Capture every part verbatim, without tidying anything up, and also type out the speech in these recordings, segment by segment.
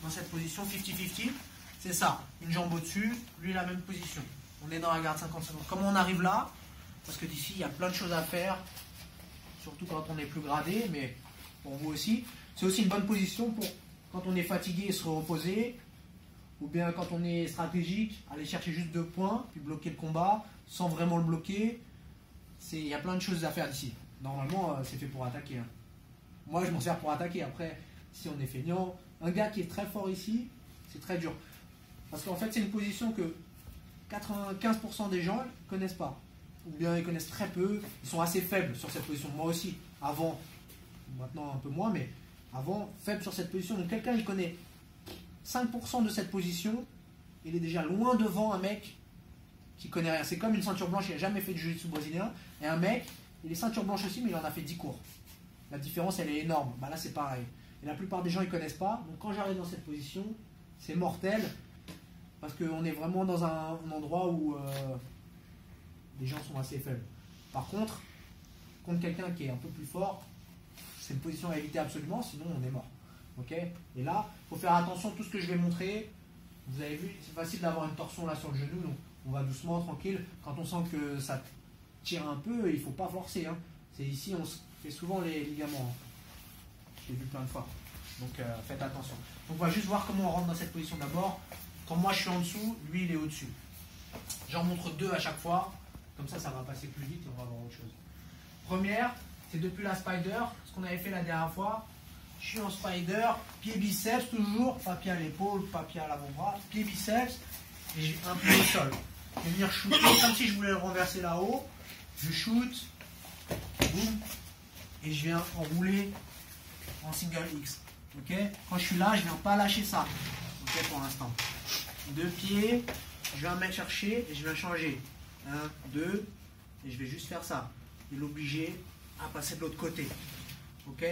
dans cette position cinquante cinquante. C'est ça, une jambe au-dessus, lui la même position. On est dans la garde cinquante cinquante. Comment on arrive là? Parce que d'ici, il y a plein de choses à faire, surtout quand on est plus gradé, mais pour vous aussi. C'est aussi une bonne position pour quand on est fatigué et se reposer, ou bien quand on est stratégique, aller chercher juste deux points, puis bloquer le combat, sans vraiment le bloquer. Il y a plein de choses à faire d'ici. Normalement, c'est fait pour attaquer. Hein. Moi, je m'en sers pour attaquer. Après, si on est feignant, un gars qui est très fort ici, c'est très dur. Parce qu'en fait, c'est une position que quatre-vingt-quinze pour cent des gens ne connaissent pas. Ou bien ils connaissent très peu. Ils sont assez faibles sur cette position. Moi aussi, avant, maintenant un peu moins, mais avant, faible sur cette position. Donc quelqu'un, il connaît cinq pour cent de cette position, il est déjà loin devant un mec qui connaît rien. C'est comme une ceinture blanche, il n'a jamais fait de jiu-jitsu brésilien, et un mec, il est ceinture blanche aussi, mais il en a fait dix cours. La différence, elle est énorme. Bah là, c'est pareil. Et la plupart des gens, ils ne connaissent pas. Donc quand j'arrive dans cette position, c'est mortel, parce qu'on est vraiment dans un, un endroit où euh, les gens sont assez faibles. Par contre, contre quelqu'un qui est un peu plus fort, c'est une position à éviter absolument, sinon on est mort. Okay, et là, il faut faire attention à tout ce que je vais montrer. Vous avez vu, c'est facile d'avoir une torsion là sur le genou, donc on va doucement, tranquille. Quand on sent que ça tire un peu, il ne faut pas forcer. Hein. C'est ici, on fait souvent les ligaments. Hein. J'ai vu plein de fois. Donc euh, faites attention. Donc on va juste voir comment on rentre dans cette position d'abord. Quand moi je suis en dessous, lui il est au-dessus. J'en montre deux à chaque fois. Comme ça, ça va passer plus vite et on va voir autre chose. Première, c'est depuis la spider, ce qu'on avait fait la dernière fois. Je suis en spider, pied biceps toujours, pas pied à l'épaule, pas pied à l'avant-bras, pied biceps, et j'ai un pied au sol. Je vais venir shooter comme si je voulais le renverser là-haut. Je shoot, boum, et je viens enrouler en single X. Okay, quand je suis là, je ne viens pas lâcher ça. Okay, pour l'instant. Deux pieds, je viens me chercher et je viens changer. Un, deux, et je vais juste faire ça. Et l'obliger à passer de l'autre côté. Ok?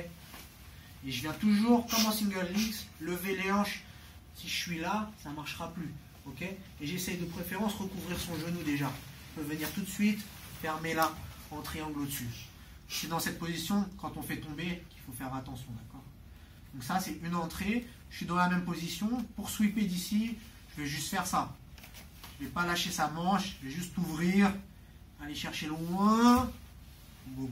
Et je viens toujours, comme en single X, lever les hanches. Si je suis là, ça ne marchera plus. Ok? Et j'essaye de préférence recouvrir son genou déjà. Je peux venir tout de suite, fermer là, en triangle au-dessus. C'est dans cette position, quand on fait tomber, qu'il faut faire attention. D'accord? Donc ça, c'est une entrée. Je suis dans la même position. Pour sweeper d'ici, je vais juste faire ça. Je ne vais pas lâcher sa manche. Je vais juste ouvrir, aller chercher loin. Boum.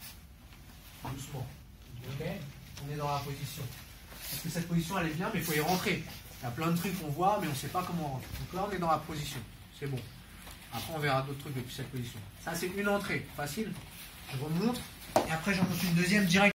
Doucement. Ok? On est dans la position. Parce que cette position, elle est bien, mais il faut y rentrer. Il y a plein de trucs qu'on voit, mais on ne sait pas comment rentrer. Donc là, on est dans la position. C'est bon. Après, on verra d'autres trucs depuis cette position. Ça, c'est une entrée. Facile. Je remonte. Et après, j'en monte une deuxième direct.